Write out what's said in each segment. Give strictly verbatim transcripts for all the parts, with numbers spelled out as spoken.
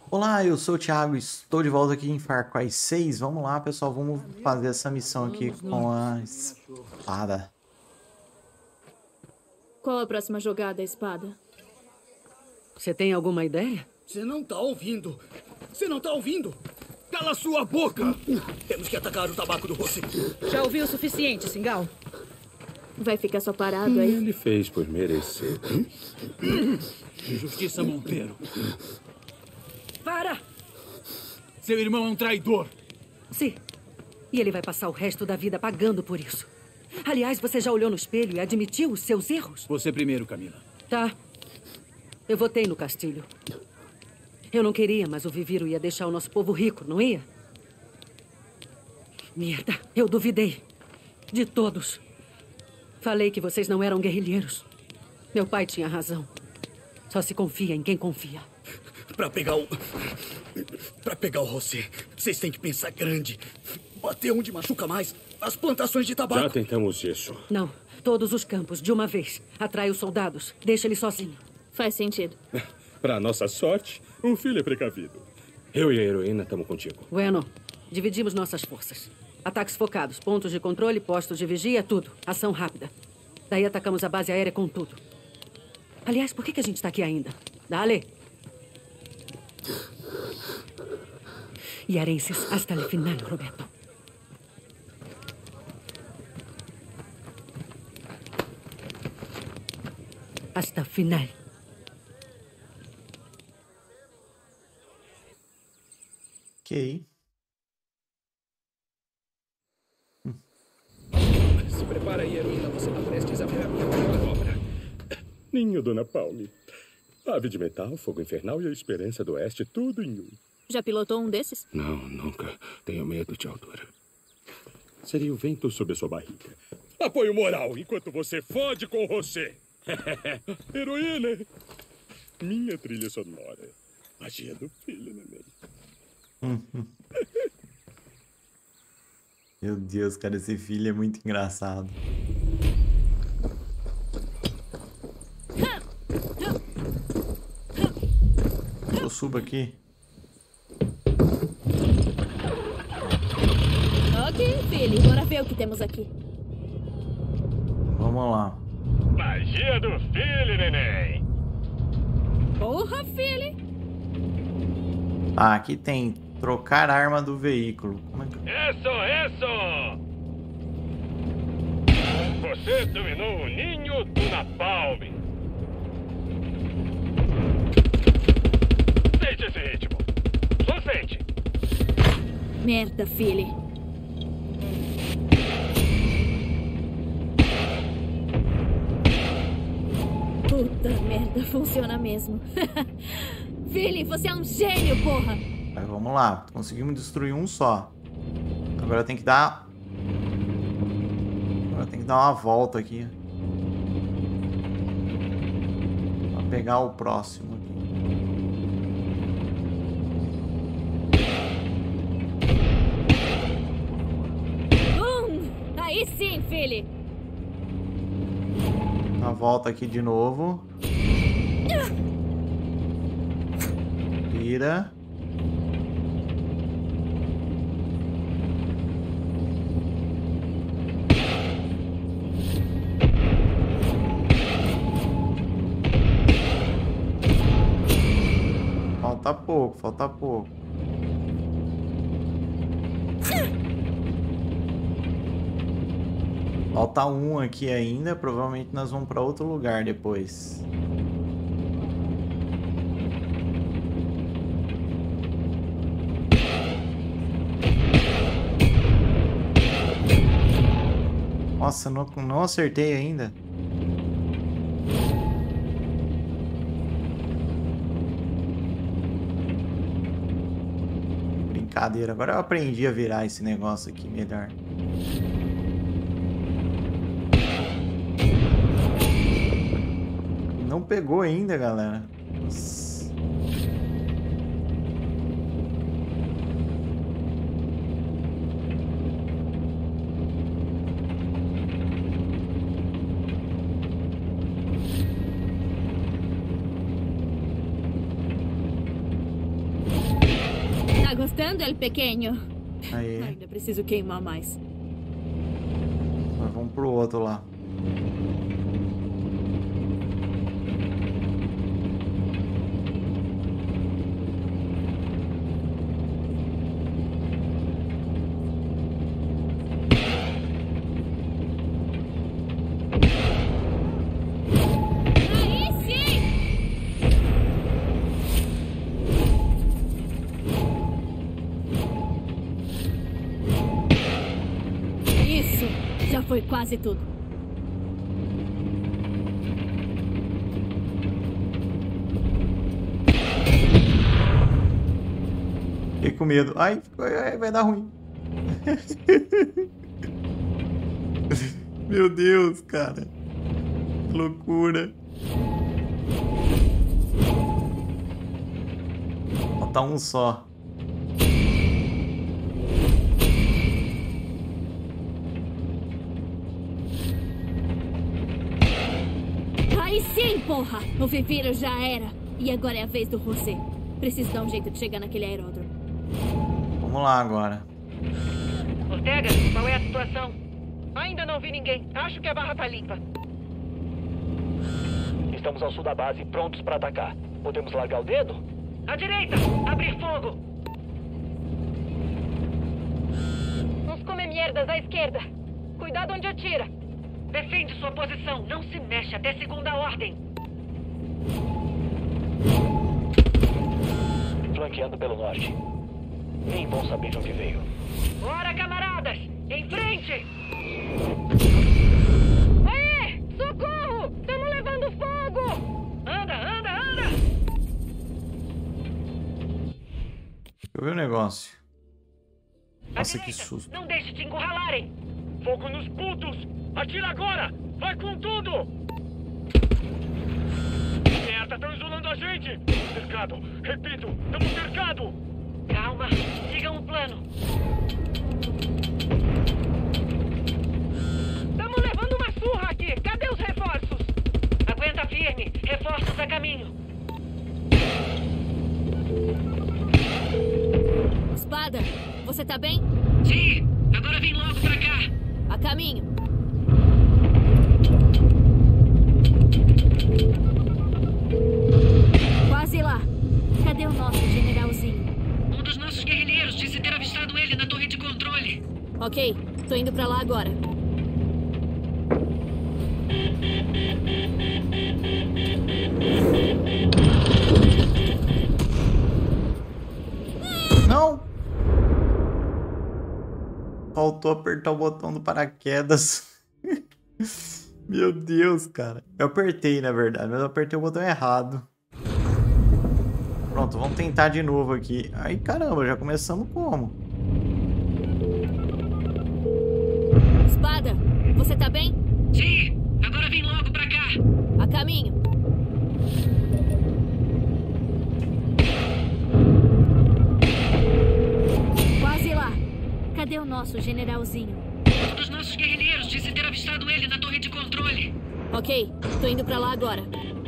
Olá, eu sou o Thiago, estou de volta aqui em Far Cry seis. Vamos lá, pessoal, vamos fazer essa missão aqui com a espada. Qual a próxima jogada, espada? Você tem alguma ideia? Você não tá ouvindo! Você não tá ouvindo! Cala sua boca! Temos que atacar o tabaco do Rossi. Já ouviu o suficiente, Singal? Vai ficar só parado aí? Ele fez por merecer. Justiça Monteiro. Para! Seu irmão é um traidor. Sim. E ele vai passar o resto da vida pagando por isso. Aliás, você já olhou no espelho e admitiu os seus erros? Você primeiro, Camila. Tá. Eu votei no Castilho. Eu não queria, mas o Viviro ia deixar o nosso povo rico, não ia? Merda, eu duvidei. De todos. Falei que vocês não eram guerrilheiros. Meu pai tinha razão. Só se confia em quem confia. Pra pegar o... Pra pegar o Rossi, vocês têm que pensar grande. Bater onde machuca mais. As plantações de tabaco. Já tentamos isso. Não. Todos os campos, de uma vez. Atrai os soldados. Deixa ele sozinho. Faz sentido. Pra nossa sorte, um filho é precavido. Eu e a heroína estamos contigo. Bueno, dividimos nossas forças. Ataques focados, pontos de controle, postos de vigia, tudo. Ação rápida. Daí atacamos a base aérea com tudo. Aliás, por que que a gente tá aqui ainda? Dale. E arenses hasta el final, Roberto. Hasta final. Ok. Se prepara aí, heroína. Você tá prestes a ver a minha manobra. Ninho, Dona Palme. Ave de metal, fogo infernal e a esperança do oeste, tudo em um. Já pilotou um desses? Não, nunca. Tenho medo de altura. Seria o vento sob a sua barriga. Apoio moral, enquanto você fode com você. Heroína. Minha trilha sonora. Magia do filho, neném. Meu Deus, cara, esse filho é muito engraçado. Eu subo aqui. Ok, filho. Bora ver o que temos aqui. Vamos lá. Magia do filho, neném. Porra, filho. Ah, aqui tem trocar arma do veículo. Como é que... Isso, isso! Você dominou o ninho do Napalm. Sente esse ritmo. Só sente. Merda, filho. Puta merda, funciona mesmo. Philly, você é um gênio, porra! Mas vamos lá, conseguimos destruir um só. Agora tem que dar... Agora tem que dar uma volta aqui. Pra pegar o próximo aqui. Bum! Aí sim, Philly! Uma volta aqui de novo. Vira. Falta pouco, falta pouco. Falta um aqui ainda, provavelmente nós vamos para outro lugar depois. Nossa, não, não acertei ainda. Brincadeira, agora eu aprendi a virar esse negócio aqui melhor. Não pegou ainda, galera. Nossa. gostando, el pequeno? Aí. Ainda preciso queimar mais. Nós vamos pro outro lá. Foi quase tudo. Fiquei com medo. Ai, ai, vai dar ruim. Meu Deus, cara. Que loucura. Falta um só. Aí sim, porra! O Viviro já era. E agora é a vez do José. Preciso dar um jeito de chegar naquele aeródromo. Vamos lá agora. Ortega, qual é a situação? Ainda não vi ninguém. Acho que a barra tá limpa. Estamos ao sul da base, prontos para atacar. Podemos largar o dedo? À direita! Abrir fogo! Uns come-merdas à esquerda. Cuidado onde atira. Defende sua posição. Não se mexe até segunda ordem. Flanqueando pelo norte. Nem bom saber de onde veio. Bora, camaradas! Em frente! Aê! Socorro! Estamos levando fogo! Anda, anda, anda! Deixa eu ver o negócio. Nossa, À que direita, susto. não deixe te encurralarem! Fogo nos putos! Atira agora! Vai com tudo! Merda, estão isolando a gente! Cercado! Repito, estamos cercados! Calma, sigam o plano. Estamos levando uma surra aqui. Cadê os reforços? Aguenta firme. Reforços a caminho. Espada, você tá bem? Sim, agora vem logo pra cá. A caminho. Quase lá. Cadê o nosso generalzinho? Um dos nossos guerrilheiros disse ter avistado ele na torre de controle. Ok, tô indo pra lá agora. Não! Faltou apertar o botão do paraquedas. Meu Deus, cara. Eu apertei, na verdade, mas eu apertei o botão errado. Pronto, vamos tentar de novo aqui. Ai, caramba, já começamos como? Espada, você tá bem? Sim, agora vem logo pra cá. A caminho. Quase lá. Cadê o nosso generalzinho? Um dos nossos guerrilheiros disse ter avistado ele na torre de controle. Ok, tô indo pra lá agora.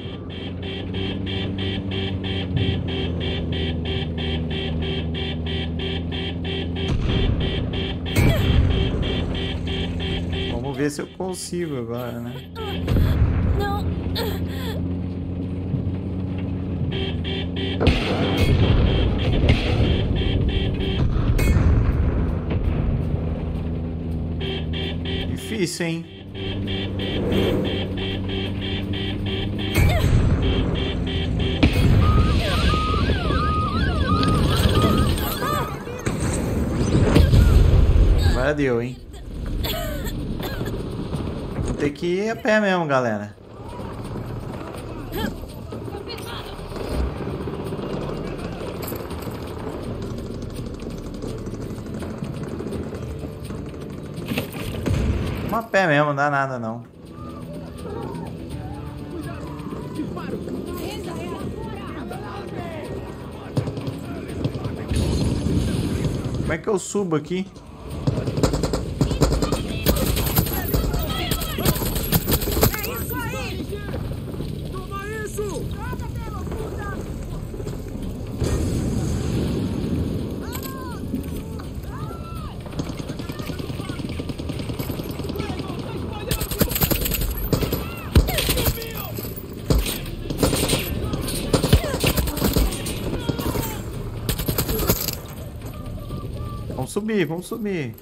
Vamos ver se eu consigo agora, né? Não. Difícil, hein? Agora deu, hein? Vou ter que ir a pé mesmo, galera. Vamos a pé mesmo, não dá nada não. Como é que eu subo aqui? Vamos subir, vamos subir.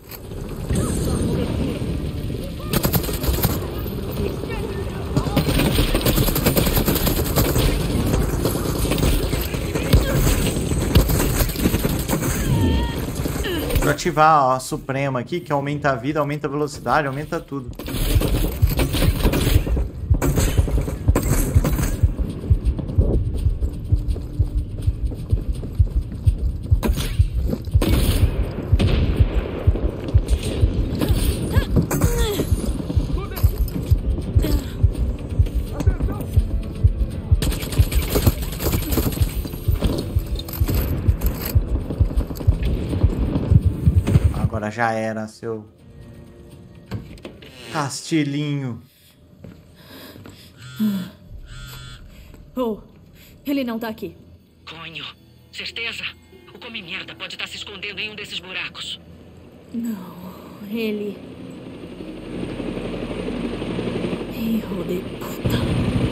Vou ativar ó, a Suprema aqui, que aumenta a vida, aumenta a velocidade, aumenta tudo. Já era, seu Castilhinho. Oh, ele não tá aqui. Conho, certeza? O come-merda pode estar se escondendo em um desses buracos. Não, ele... Hijo de puta.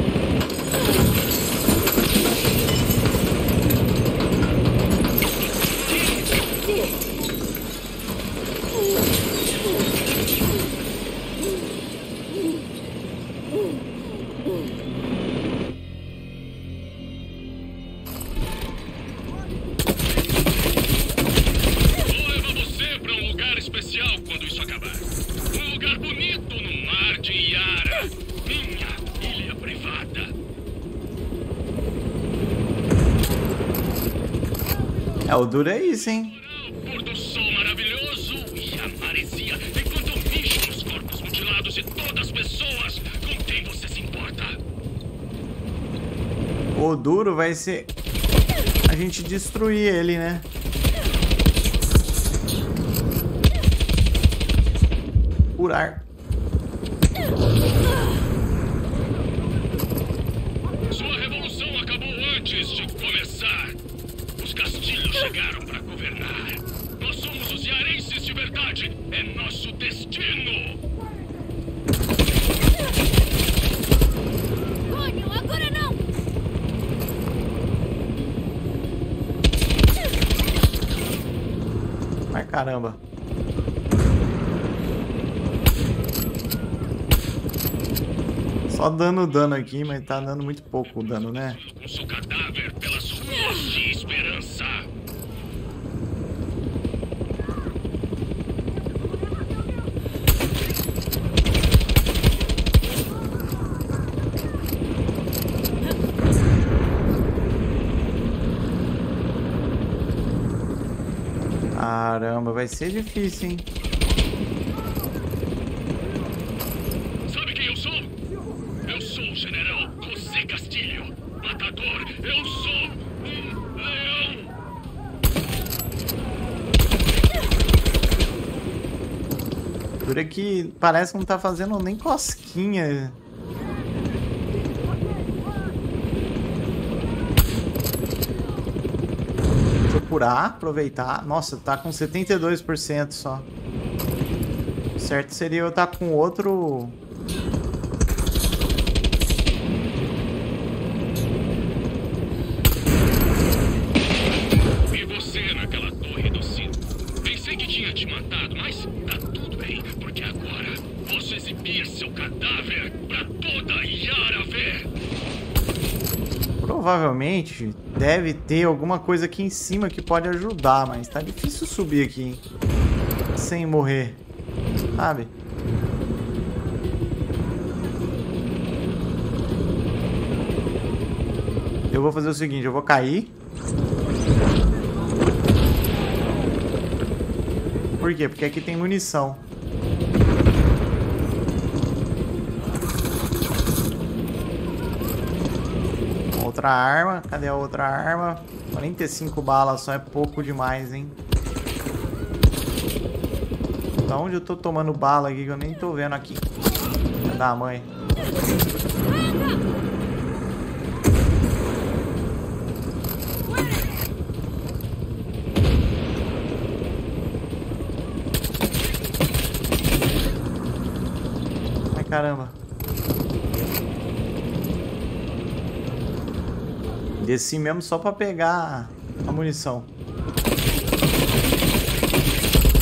É, o duro é isso, hein? Pôr do sol maravilhoso e a maresia enquanto bicho os corpos mutilados de todas as pessoas com quem você se importa. O duro vai ser a gente destruir ele, né? Curar. Sua revolução acabou antes de começar. Os castilhos chegaram para governar. Nós somos os cearenses de verdade. É nosso destino. Conho, agora não! Ai, caramba. Só dando dano aqui, mas tá dando muito pouco dano, né? Com seu cadáver pelas ruas de esperança. Caramba, vai ser difícil, hein? Sabe quem eu sou? Eu sou o general José Castilho. Matador, eu sou um leão. Dura que parece que não tá fazendo nem cosquinha. Deixa eu curar, aproveitar. Nossa, tá com setenta e dois por cento só. O certo seria eu estar com outro... E você naquela torre do sino. Pensei que tinha te matado, mas tá tudo bem, porque agora posso exibir seu cadáver pra toda Yara ver. Provavelmente deve ter alguma coisa aqui em cima que pode ajudar, mas tá difícil subir aqui, hein? Sem morrer, sabe? Eu vou fazer o seguinte, eu vou cair. Por quê? Porque aqui tem munição. Outra arma. Cadê a outra arma? quarenta e cinco balas só é pouco demais, hein? Da onde eu tô tomando bala aqui que eu nem tô vendo aqui? Da mãe. Ai, caramba. Desci mesmo só pra pegar a munição.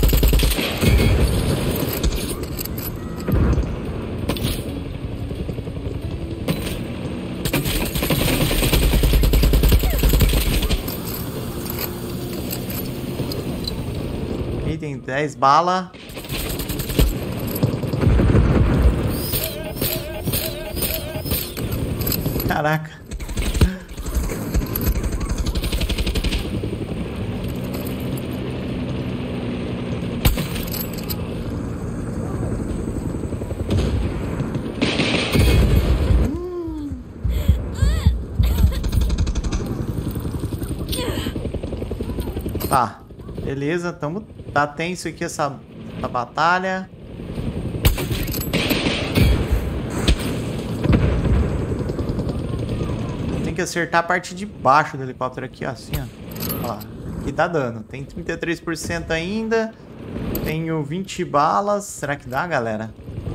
aí, tem dez balas. Caraca. Tá, beleza, tamo, tá tenso aqui essa, essa batalha. Tem que acertar a parte de baixo do helicóptero aqui, ó, assim, ó. Olha lá, aqui tá dando. Tem trinta e três por cento ainda. Tenho vinte balas. Será que dá, galera?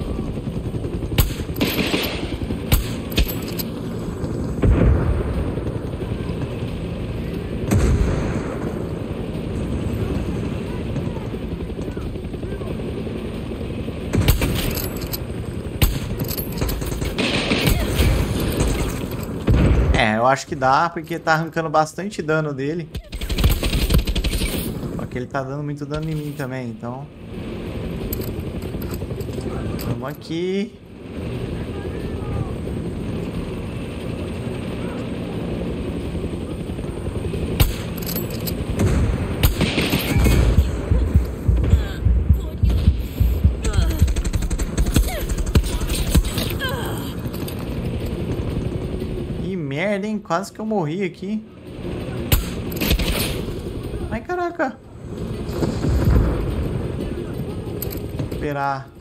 É, eu acho que dá, porque tá arrancando bastante dano dele. Só que ele tá dando muito dano em mim também, então... Vamos aqui. Merda, hein? Quase que eu morri aqui. Ai, caraca. Esperar.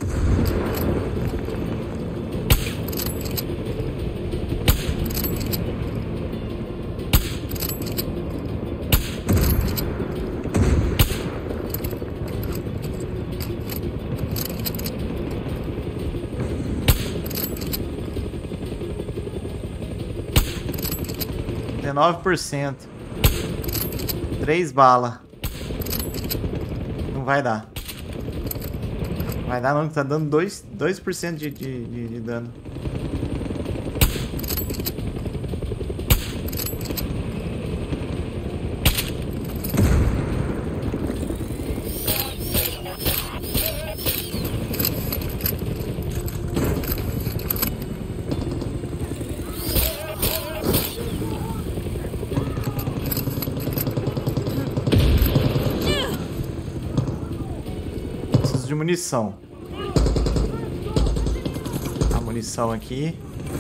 dezenove por cento. Três balas. Não vai dar. Não vai dar não, que tá dando dois por cento de, de, de, de dano. De munição. A munição aqui.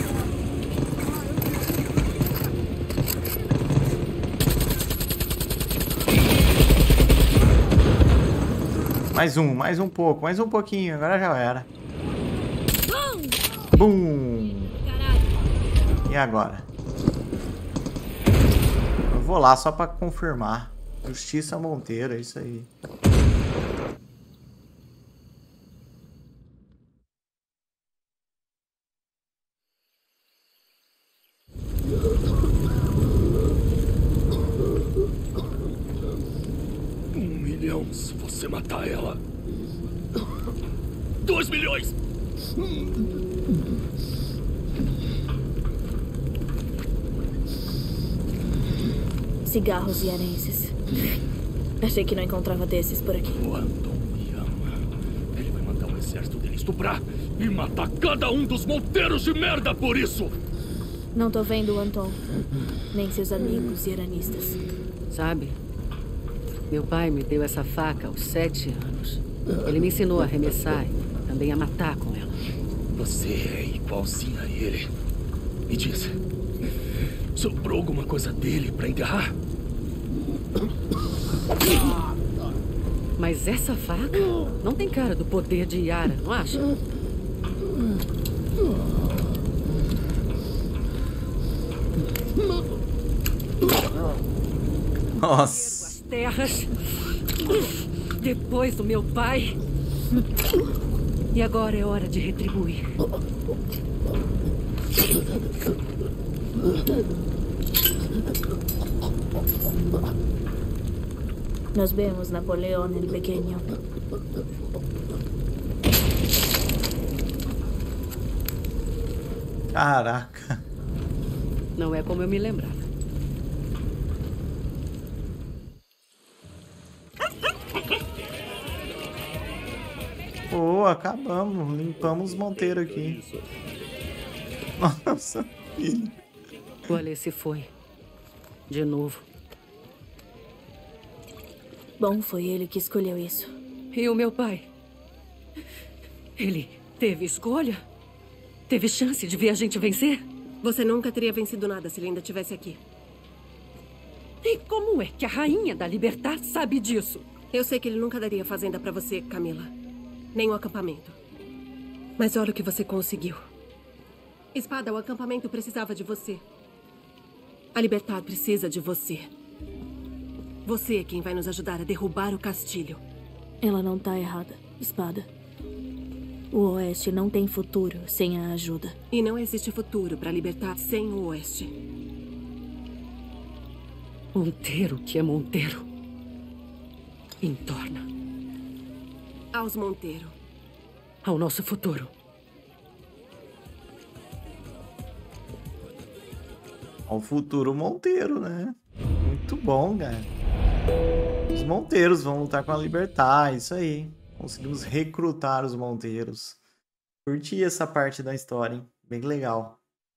Mais um, mais um pouco, mais um pouquinho. Agora já era. Bum! E agora? Eu vou lá só pra confirmar. Justiça Monteiro, é isso aí. Se você matar ela. Dois milhões! Cigarros iarenses. Achei que não encontrava desses por aqui. O Anton me ama. Ele vai mandar um exército dele estuprar e matar cada um dos monteiros de merda por isso! Não tô vendo o Anton. Nem seus amigos iranistas. Sabe? Meu pai me deu essa faca aos sete anos. Ele me ensinou a arremessar e também a matar com ela. Você é igualzinha a ele. Me diz, sobrou alguma coisa dele pra enterrar? Mas essa faca não tem cara do poder de Yara, não acha? Nossa. Terras, depois do meu pai, e agora é hora de retribuir. Nos vemos, Napoleón el Pequeño. Caraca. Não é como eu me lembrava. Pô, acabamos. Limpamos os monteiros aqui. Nossa, filho. O Ale se foi. De novo. Bom, foi ele que escolheu isso. E o meu pai? Ele teve escolha? Teve chance de ver a gente vencer? Você nunca teria vencido nada se ele ainda estivesse aqui. E como é que a rainha da Libertad sabe disso? Eu sei que ele nunca daria a fazenda pra você, Camila. Nem o acampamento. Mas olha o que você conseguiu. Espada, o acampamento precisava de você. A Libertad precisa de você. Você é quem vai nos ajudar a derrubar o castilho. Ela não tá errada, Espada. O Oeste não tem futuro sem a ajuda. E não existe futuro pra Libertad sem o Oeste. Monteiro que é Monteiro. Entorna Aos Monteiro. ao nosso futuro. Ao futuro Monteiro, né? Muito bom, cara. Os Monteiros vão lutar com a Libertad, isso aí. Conseguimos recrutar os Monteiros. Curti essa parte da história, hein? Bem legal.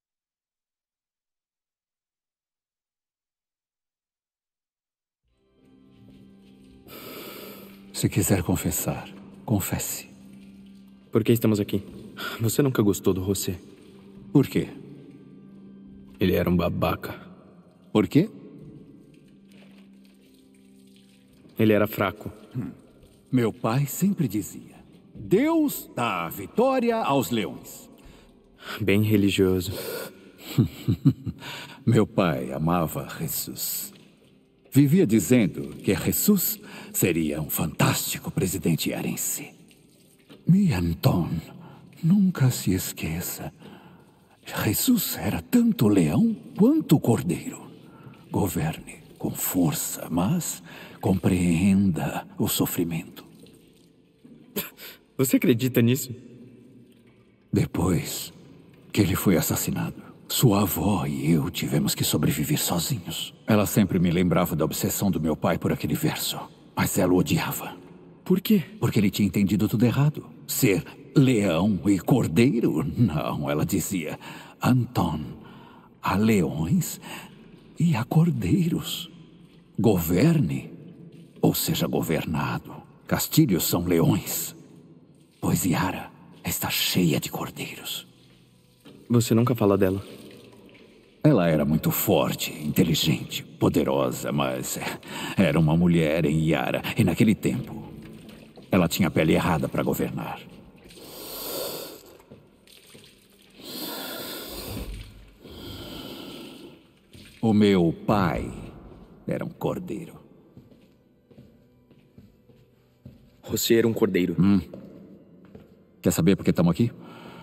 Se quiser confessar, confesse. Por que estamos aqui? Você nunca gostou do José. Por quê? Ele era um babaca. Por quê? Ele era fraco. Hum. Meu pai sempre dizia: Deus dá a vitória aos leões. Bem religioso. Meu pai amava Jesus. Vivia dizendo que Jesus seria um fantástico presidente arense. Mi Anton, nunca se esqueça. Jesus era tanto leão quanto cordeiro. Governe com força, mas compreenda o sofrimento. Você acredita nisso? Depois que ele foi assassinado, sua avó e eu tivemos que sobreviver sozinhos. Ela sempre me lembrava da obsessão do meu pai por aquele verso, mas ela o odiava. Por quê? Porque ele tinha entendido tudo errado. Ser leão e cordeiro? Não, ela dizia: Anton, há leões e há cordeiros. Governe ou seja governado. Castilhos são leões, pois Yara está cheia de cordeiros. Você nunca fala dela? Ela era muito forte, inteligente, poderosa, mas era uma mulher em Yara. E naquele tempo, ela tinha a pele errada para governar. O meu pai era um cordeiro. Você era um cordeiro. Hum. Quer saber por que estamos aqui?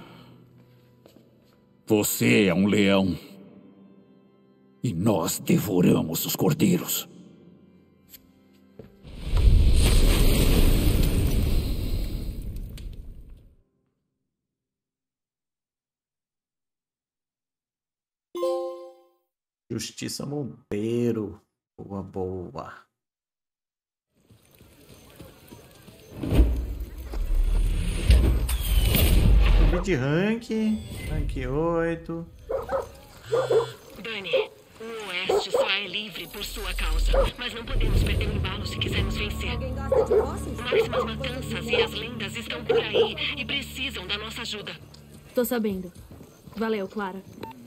Você é um leão. E nós devoramos os cordeiros. Justiça Monteiro. Boa, boa. Subi de rank. Rank oito. Dani, o Oeste só é livre por sua causa. Mas não podemos perder o embalo se quisermos vencer. Alguém gosta de fósseis? Máximas matanças e as lendas estão por aí e precisam da nossa ajuda. Tô sabendo. Valeu, Clara.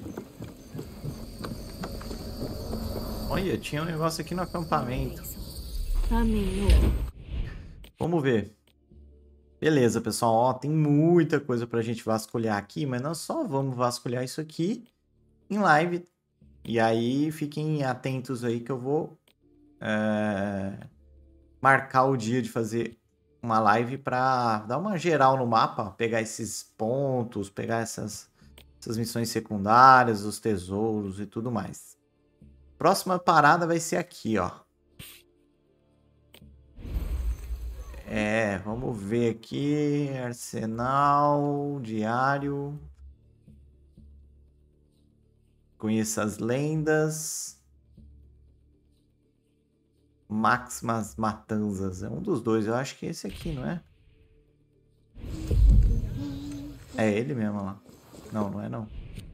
Olha, tinha um negócio aqui no acampamento. Amém. Vamos ver. Beleza, pessoal. Ó, tem muita coisa pra gente vasculhar aqui, mas nós só vamos vasculhar isso aqui em live. E aí, fiquem atentos aí que eu vou é, marcar o dia de fazer uma live pra dar uma geral no mapa, pegar esses pontos, pegar essas, essas missões secundárias, os tesouros e tudo mais. Próxima parada vai ser aqui, ó. É, vamos ver aqui. Arsenal, diário. Conheça as lendas. Máximas Matanzas. É um dos dois. Eu acho que é esse aqui, não é? É ele mesmo lá. Não, não é não.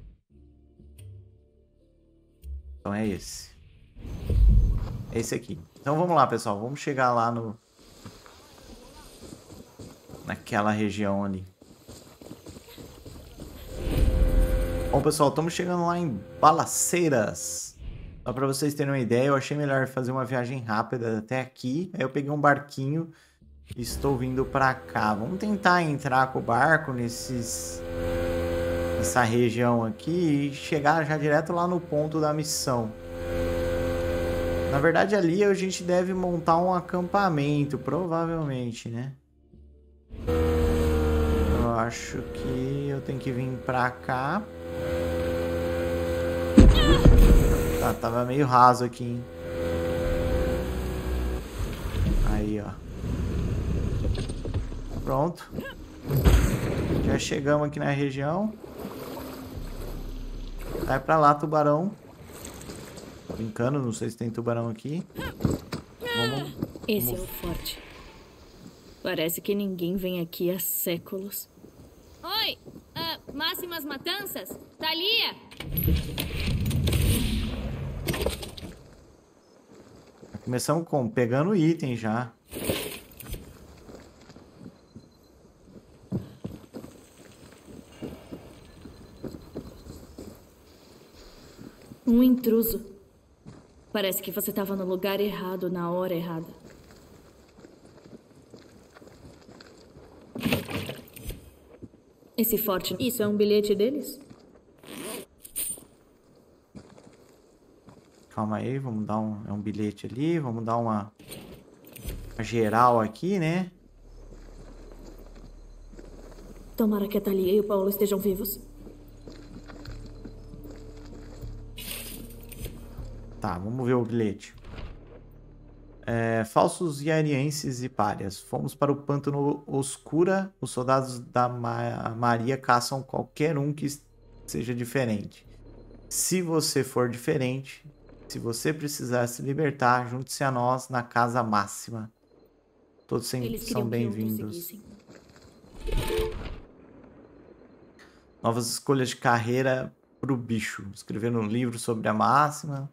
Então é esse. É esse aqui. Então vamos lá, pessoal. Vamos chegar lá no... naquela região ali. Bom, pessoal, estamos chegando lá em Balaceiras. Só para vocês terem uma ideia, eu achei melhor fazer uma viagem rápida até aqui. Aí eu peguei um barquinho e estou vindo para cá. Vamos tentar entrar com o barco nesses... nessa região aqui e chegar já direto lá no ponto da missão. Na verdade, ali a gente deve montar um acampamento, provavelmente, né? Eu acho que eu tenho que vir pra cá. Tá, tava meio raso aqui, hein? Aí, ó. Pronto. Já chegamos aqui na região. Vai pra lá, tubarão. Brincando, não sei se tem tubarão aqui. Vamos, Esse vamos... é o forte. Parece que ninguém vem aqui há séculos. Oi! Uh, Máximas Matanças? Thalia! Começamos com, pegando item já. Um intruso. Parece que você estava no lugar errado, na hora errada. Esse forte... Isso é um bilhete deles? Calma aí, vamos dar um, é um bilhete ali, vamos dar uma, uma geral aqui, né? Tomara que a Thalia e o Paulo estejam vivos. Tá, vamos ver o bilhete. É, falsos iarienses e párias. Fomos para o pântano Oscura. Os soldados da Ma Maria caçam qualquer um que seja diferente. Se você for diferente, se você precisar se libertar, junte-se a nós na Casa Máxima. Todos são bem-vindos. Novas escolhas de carreira pro bicho. Escrever um livro sobre a Máxima.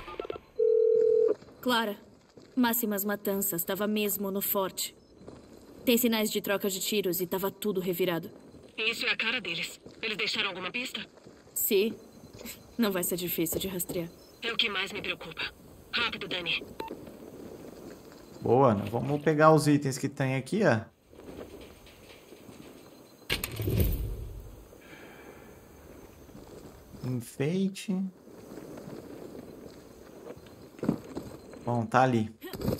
Clara, Máximas Matanças estava mesmo no forte. Tem sinais de troca de tiros e estava tudo revirado. Isso é a cara deles. Eles deixaram alguma pista? Sim. Não vai ser difícil de rastrear. É o que mais me preocupa. Rápido, Dani. Boa, né? Vamos pegar os itens que tem aqui, ó. Enfeite. Bom, tá ali.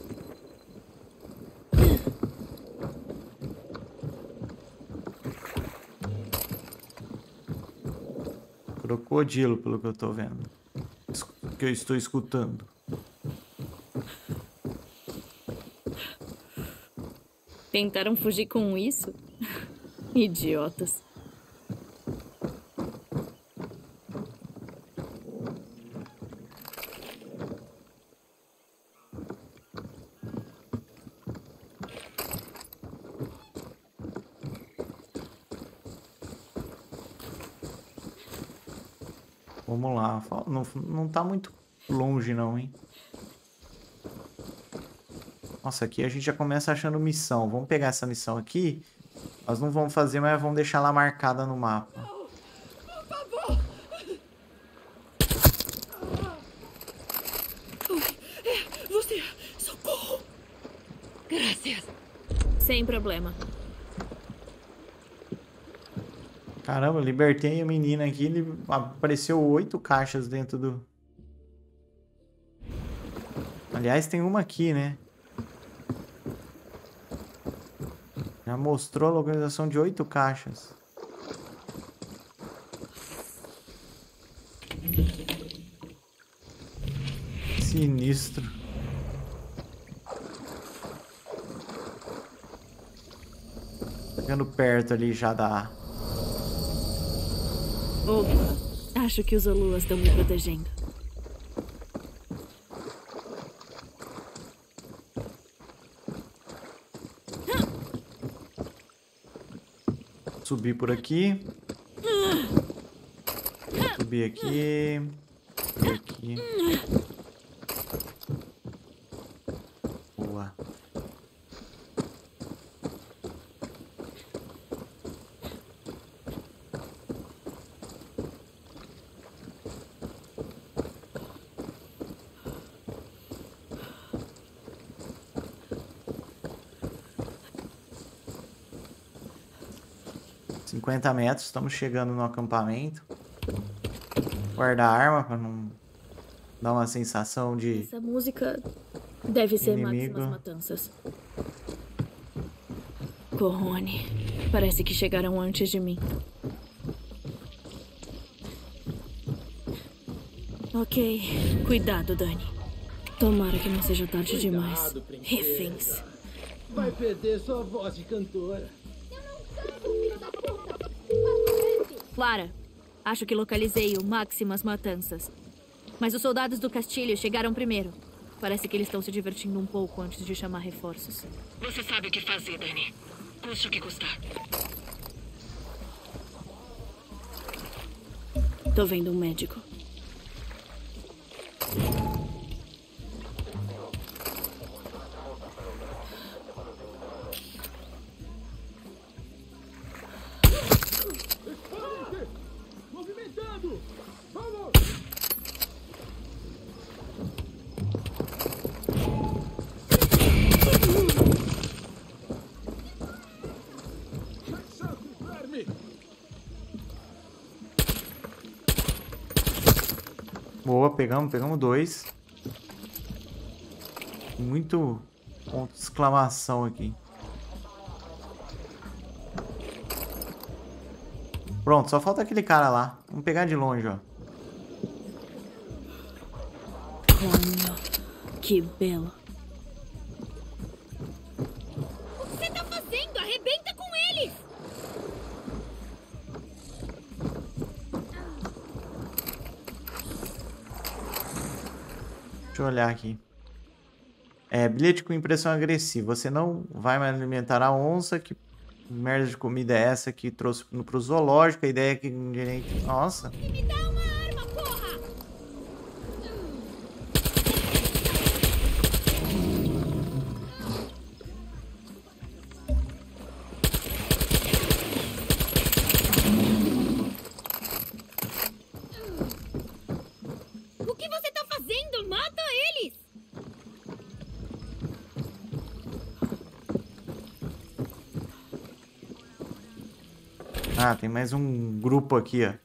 Crocodilo, pelo que eu tô vendo. Que eu estou escutando. Tentaram fugir com isso? Idiotas. Vamos lá. Não, não tá muito longe não, hein? Nossa, aqui a gente já começa achando missão. Vamos pegar essa missão aqui. Nós não vamos fazer, mas vamos deixar ela marcada no mapa. Por favor! É você! Socorro! Graças. Sem problema. Caramba, libertei a menina aqui. Ele apareceu oito caixas dentro do... Aliás, tem uma aqui, né? Já mostrou a localização de oito caixas. Sinistro. Chegando perto ali já da... Opa, acho que os Oluas estão me protegendo. subir por aqui. Subir aqui. Subir aqui. Boa. cinquenta metros, estamos chegando no acampamento. Guardar a arma para não dar uma sensação de... Essa música deve ser inimigo. Máximas Matanças. Corrone. Parece que chegaram antes de mim. Ok. Cuidado, Dani. Tomara que não seja tarde demais. Reféns. Vai perder sua voz de cantora. Clara, acho que localizei o Máximas Matanças. Mas os soldados do Castilho chegaram primeiro. Parece que eles estão se divertindo um pouco antes de chamar reforços. Você sabe o que fazer, Dani. Custe o que custar. Tô vendo um médico. Boa, pegamos, pegamos dois. Muito ponto de exclamação aqui. Pronto, só falta aquele cara lá. Vamos pegar de longe, ó. Como? Que belo. O que você tá fazendo? Arrebenta com eles! Deixa eu olhar aqui. É, bilhete com impressão agressiva. Você não vai mais alimentar a onça. Que merda de comida é essa que trouxe pro zoológico? A ideia é que... Nossa. Me dá uma arma, porra! O que você tá fazendo? Mata eles! Ah, tem mais um grupo aqui, ó.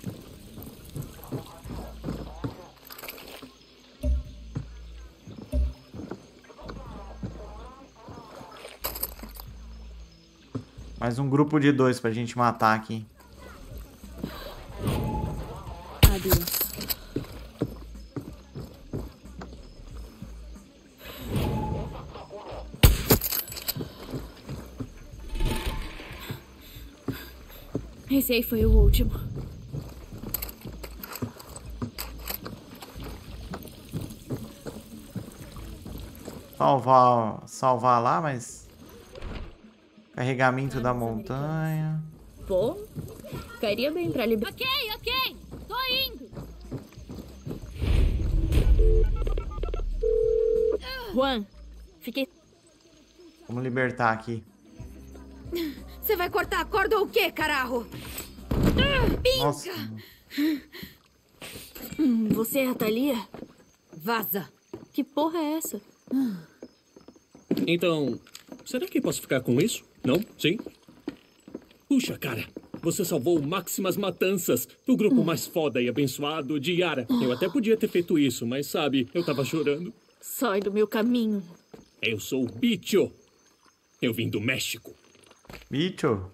Mais um grupo de dois pra gente matar aqui. Adeus. Esse aí foi o último. Salvar, salvar lá, mas... Carregamento da montanha. Pô, cairia bem pra libertar. Ok, ok! Tô indo! Juan, fiquei... Vamos libertar aqui. Você vai cortar a corda ou o quê, carajo? Nossa. Hum, você é a Thalia? Vaza. Que porra é essa? Então, será que posso ficar com isso? Não? Sim? Puxa, cara. Você salvou o Máximas Matanças, do grupo mais foda e abençoado de Yara. Eu até podia ter feito isso, mas sabe, eu tava chorando. Sai do meu caminho. Eu sou o Bicho. Eu vim do México. Bicho?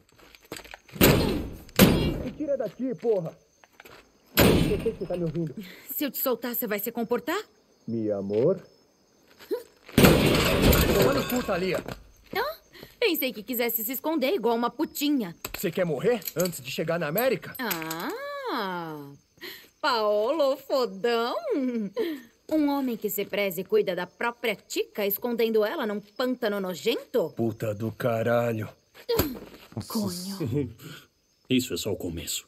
Me tira daqui, porra! Eu sei que você tá me ouvindo. Se eu te soltar, você vai se comportar? Mi amor? Toma no cu, Thalia. Ah, pensei que quisesse se esconder igual uma putinha. Você quer morrer antes de chegar na América? Ah, Paolo fodão. Um homem que se preze e cuida da própria tica, escondendo ela num pântano nojento? Puta do caralho. Conho. Isso é só o começo.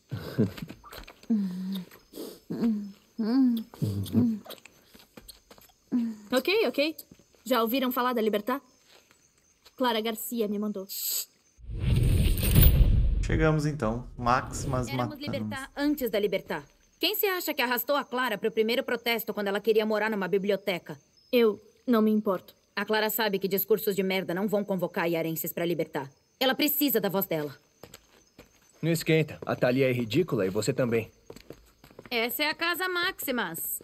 Ok, ok. Já ouviram falar da Libertad? Clara Garcia me mandou. Chegamos então. Máximas Éramos Matanzas. Libertad antes da Libertad. Quem se acha que arrastou a Clara para o primeiro protesto quando ela queria morar numa biblioteca? Eu não me importo. A Clara sabe que discursos de merda não vão convocar iarenses para Libertad. Ela precisa da voz dela. Não esquenta. A Thalia é ridícula e você também. Essa é a Casa Maximas.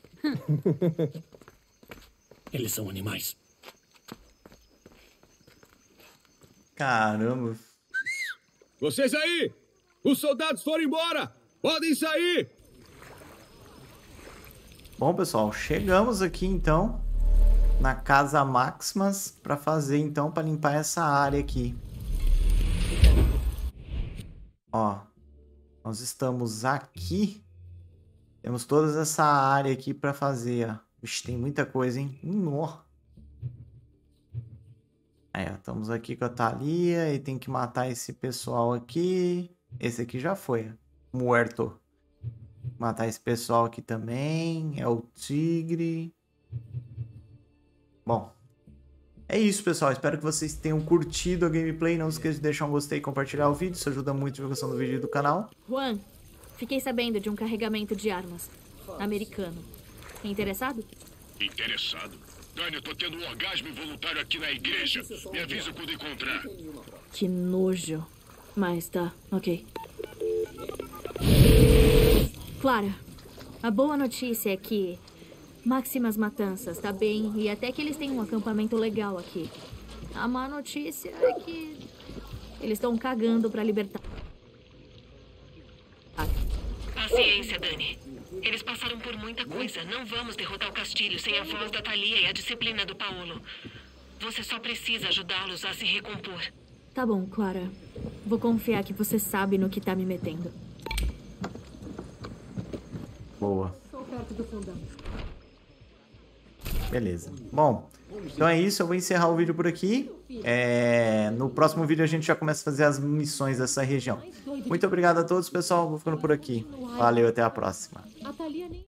Eles são animais. Caramba. Vocês aí! Os soldados foram embora! Podem sair! Bom, pessoal, chegamos aqui então na Casa Maximas para fazer então para limpar essa área aqui. Ó, nós estamos aqui. Temos toda essa área aqui para fazer, ó. Vixe, tem muita coisa, hein? Nó. Aí, ó, estamos aqui com a Thalia e tem que matar esse pessoal aqui. Esse aqui já foi, ó. Muerto. Matar esse pessoal aqui também. É o tigre. Bom. É isso, pessoal. Espero que vocês tenham curtido a gameplay. Não esqueça de deixar um gostei e compartilhar o vídeo. Isso ajuda muito a divulgação do vídeo e do canal. Juan, fiquei sabendo de um carregamento de armas. Americano. Interessado? Interessado? Dani, eu tô tendo um orgasmo involuntário aqui na igreja. Me avisa quando encontrar. Que nojo. Mas tá, ok. Clara, a boa notícia é que Máximas Matanzas tá bem e até que eles têm um acampamento legal aqui. A má notícia é que eles estão cagando pra libertar. Paciência, Dani. Eles passaram por muita coisa. Não vamos derrotar o Castilho sem a voz da Thalia e a disciplina do Paolo. Você só precisa ajudá-los a se recompor. Tá bom, Clara. Vou confiar que você sabe no que tá me metendo. Boa. Beleza. Bom, então é isso. Eu vou encerrar o vídeo por aqui. É... No próximo vídeo a gente já começa a fazer as missões dessa região. Muito obrigado a todos, pessoal. Vou ficando por aqui. Valeu, até a próxima.